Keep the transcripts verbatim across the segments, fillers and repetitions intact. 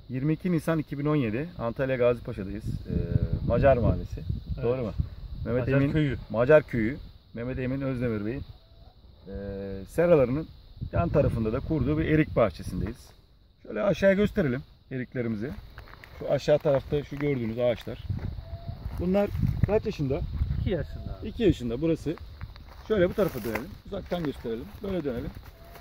yirmi iki Nisan iki bin on yedi Antalya Gazipaşa'dayız. Ee, Macar Mahallesi. Evet. Doğru mu? Mehmet Macar Emin Köyü. Macar Köyü. Mehmet Emin Özdemir Bey'in e, seralarının yan tarafında da kurduğu bir erik bahçesindeyiz. Şöyle aşağıya gösterelim eriklerimizi. Şu aşağı tarafta şu gördüğünüz ağaçlar. Bunlar kaç yaşında? iki yaşında. iki yaşında burası. Şöyle bu tarafa dönelim. Uzaktan gösterelim. Böyle dönelim.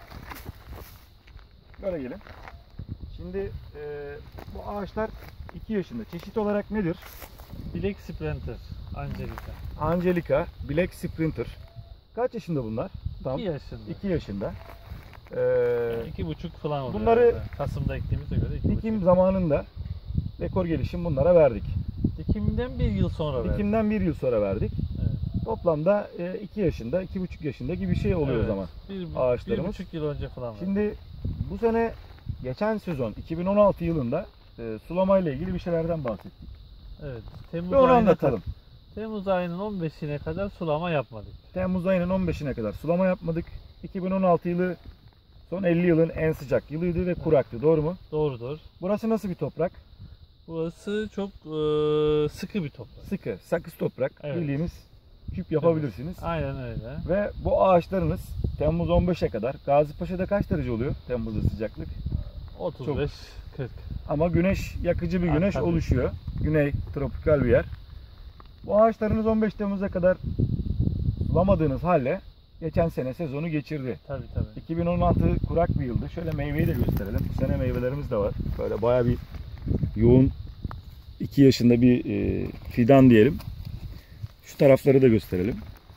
Böyle gelin. Şimdi e, bu ağaçlar iki yaşında. Çeşit olarak nedir? Black Sprinter, Angelica. Angelica, Black Sprinter. Kaç yaşında bunlar? Tam iki yaşında. iki yaşında. Ee, yani iki buçuk falan oluyor. Bunları herhalde. Kasım'da ektiğimize göre iki dikim buçuk. zamanında rekor gelişim bunlara verdik. Dikimden bir yıl sonra verdik. Dikimden bir yıl sonra verdik. Evet. Toplamda iki yaşında, iki buçuk yaşında gibi bir şey oluyor evet. o zaman bir, ağaçlarımız. Bir buçuk yıl önce falan verdik. Şimdi bu sene geçen sezon iki bin on altı yılında e, sulamayla ilgili bir şeylerden bahsettik. Evet. Temmuz Ve onu ayına anlatalım. Temmuz ayının on beşine kadar sulama yapmadık. Temmuz ayının on beşine kadar sulama yapmadık. iki bin on altı yılı son elli yılın en sıcak yılıydı ve kuraktı. Doğru mu? Doğrudur. Burası nasıl bir toprak? Burası çok e, sıkı bir toprak. Sıkı, sakız toprak. Evet. Bildiğiniz küp yapabilirsiniz. Evet. Aynen öyle. Ve bu ağaçlarınız Temmuz on beşe kadar. Gazipaşa'da kaç derece oluyor Temmuz'da sıcaklık? otuz beş kırk. Ama güneş, yakıcı bir Ha, güneş tabii. oluşuyor. Güney tropikal bir yer. Bu ağaçlarınız on beş Temmuz'a kadar sulamadığınız halde geçen sene sezonu geçirdi. Tabii tabii. iki bin on altı kurak bir yıldı. Şöyle meyveyi de gösterelim. Bu sene meyvelerimiz de var. Böyle bayağı bir yoğun iki yaşında bir e, fidan diyelim. Şu tarafları da gösterelim.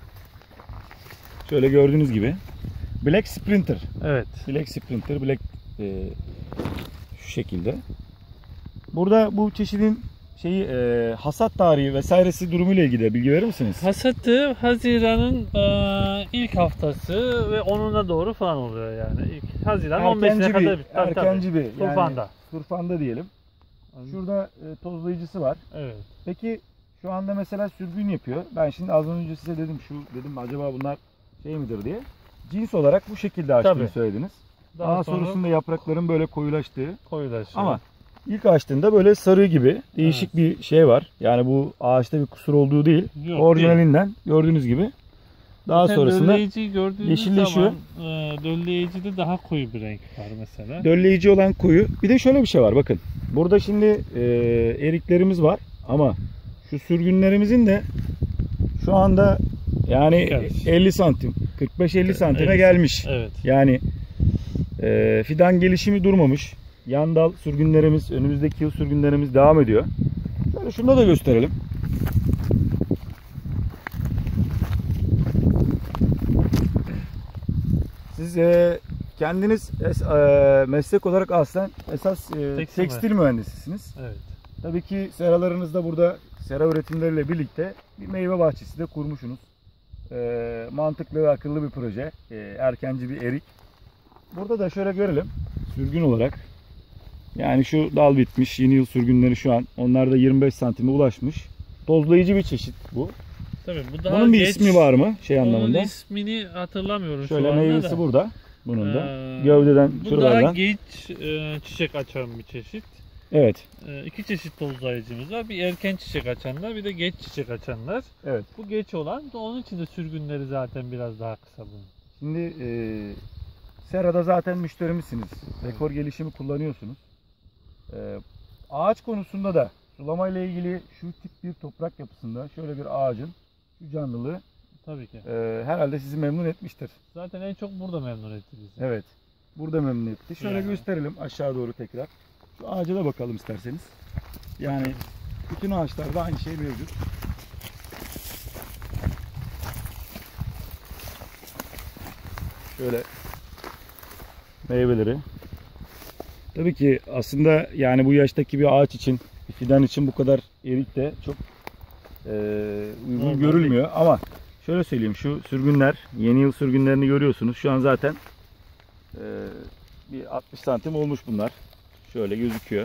Şöyle gördüğünüz gibi Black Sprinter. Evet. Black Sprinter, Black e, şu şekilde. Burada bu çeşidin şeyi e, hasat tarihi vesairesi durumuyla ilgili bilgi verir misiniz? Hasatı Haziran'ın e, ilk haftası ve onuna doğru falan oluyor yani. İlk Haziran on beşine Erkenci kadar bir, tabii, erkenci tabii. bir. Yani, Turfanda. Turfanda diyelim. Şurada e, tozlayıcısı var. Evet. Peki şu anda mesela sürgün yapıyor. Ben şimdi az önce size dedim şu dedim acaba bunlar şey midir diye. Cins olarak bu şekilde açtığını Tabii. söylediniz. Daha, Daha sonra sonrasında yaprakların böyle koyulaştığı. koyulaşıyor. Ama ilk açtığında böyle sarı gibi değişik Evet. bir şey var. Yani bu ağaçta bir kusur olduğu değil. Yok, Orijinalinden değil. Gördüğünüz gibi. Daha Zaten sonrasında dölleyiciyi gördüğünüz yeşilleşiyor. zaman e, dölleyicide daha koyu bir renk var mesela. Dölleyici olan koyu. Bir de şöyle bir şey var bakın. Burada şimdi e, eriklerimiz var ama şu sürgünlerimizin de şu anda yani Gelmiş. elli santim, kırk beş elli santime elli gelmiş. Evet. Yani e, fidan gelişimi durmamış. Yan dal sürgünlerimiz, önümüzdeki yıl sürgünlerimiz devam ediyor. Şöyle şunu da gösterelim. Siz e, kendiniz es, e, meslek olarak aslen esas e, Tekstil tekstil mühendisisiniz. Evet. Tabii ki seralarınızda burada sera üretimleriyle birlikte bir meyve bahçesi de kurmuşsunuz. E, mantıklı ve akıllı bir proje. E, erkenci bir erik. Burada da şöyle görelim. Sürgün olarak. Yani şu dal bitmiş. Yeni yıl sürgünleri şu an. Onlar da yirmi beş santime ulaşmış. Tozlayıcı bir çeşit bu. Tabii bu daha Bunun bir geç, ismi var mı? Şey Onun anlamında. ismini hatırlamıyorum Şöyle şu anda meyvesi da. burada. Bunun da. Ee, Gövdeden Bu şuralardan. daha geç e, çiçek açan bir çeşit. Evet. E, iki çeşit tozlayıcımız var. Bir erken çiçek açanlar, bir de geç çiçek açanlar. Evet. Bu geç olan, onun için de sürgünleri zaten biraz daha kısa bunun. Şimdi e, serada zaten müşterimizsiniz. Rekor gelişimi kullanıyorsunuz. E, ağaç konusunda da sulama ile ilgili şu tip bir toprak yapısında şöyle bir ağacın şu canlılığı Tabii ki. e, herhalde sizi memnun etmiştir. Zaten en çok burada memnun etti bizi. Evet. Burada memnun etti. Şöyle Yani. gösterelim aşağı doğru tekrar. Şu ağaca da bakalım isterseniz. Yani bütün ağaçlarda aynı şey mevcut. Şöyle meyveleri. Tabii ki aslında yani bu yaştaki bir ağaç için, bir fidan için bu kadar erik de çok e, uygun Normal görülmüyor. Ama şöyle söyleyeyim, şu sürgünler, yeni yıl sürgünlerini görüyorsunuz. Şu an zaten e, bir altmış santim olmuş bunlar. Şöyle gözüküyor.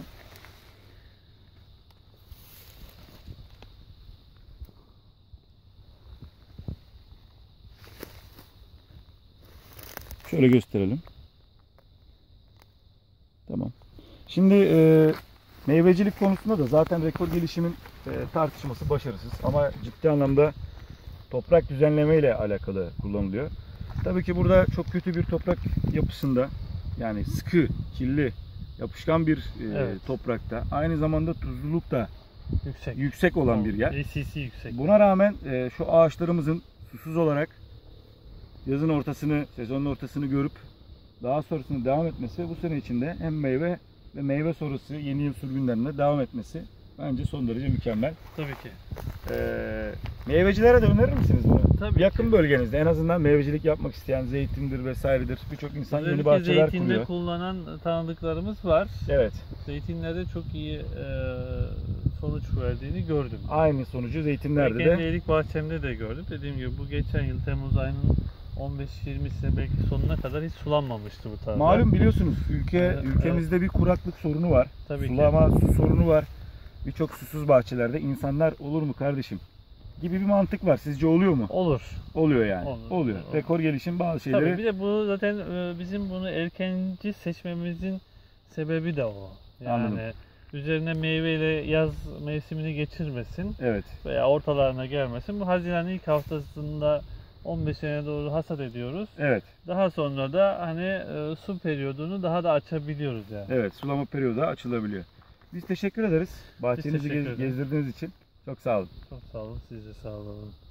Şöyle gösterelim. Tamam. Şimdi e, Meyvecilik konusunda da zaten rekor gelişimin e, tartışması başarısız ama ciddi anlamda toprak düzenleme ile alakalı kullanılıyor. Tabii ki burada çok kötü bir toprak yapısında, yani sıkı, kirli, yapışkan bir e, Evet. toprakta, aynı zamanda tuzluluk da Yüksek. yüksek olan bir yer. A C C yüksek. Buna rağmen e, şu ağaçlarımızın susuz olarak yazın ortasını, sezonun ortasını görüp daha sonrasında devam etmesi, bu sene içinde hem meyve ve meyve sonrası yeni yıl sürgünlerine devam etmesi bence son derece mükemmel. Tabii ki. Ee, meyvecilere de önerir misiniz bunu? Tabii Yakın ki. bölgenizde en azından meyvecilik yapmak isteyen, zeytindir vesairedir, birçok insan yeni Özellikle bahçeler zeytinde kuruyor. kullanan tanıdıklarımız var. Evet. Zeytinlerde çok iyi e, sonuç verdiğini gördüm. Aynı sonucu Ve zeytinlerde kendi de. erik bahçemde de gördüm. Dediğim gibi bu geçen yıl Temmuz ayının on beş yirmisine belki sonuna kadar hiç sulanmamıştı bu tarla. Malum biliyorsunuz ülke Evet, ülkemizde bir kuraklık sorunu var. Tabii ki. Sulama, su sorunu var. Birçok susuz bahçelerde insanlar olur mu kardeşim gibi bir mantık var. Sizce oluyor mu? Olur. Oluyor yani. Olur, Oluyor. olur. Rekor gelişim bazı şeyleri. Tabii bir de bu zaten e, bizim bunu erkenci seçmemizin sebebi de o. Yani Anladım. üzerine meyveyle yaz mevsimini geçirmesin Evet. veya ortalarına gelmesin. Bu Haziran'ın ilk haftasında on beşine doğru hasat ediyoruz. Evet. Daha sonra da hani e, su periyodunu daha da açabiliyoruz yani. Evet. Sulama periyodu açılabiliyor. Biz teşekkür ederiz. Bahçenizi teşekkür gez- ederiz. gezdirdiğiniz için. Çok sağ olun. Çok sağ olun. Siz de sağ olun.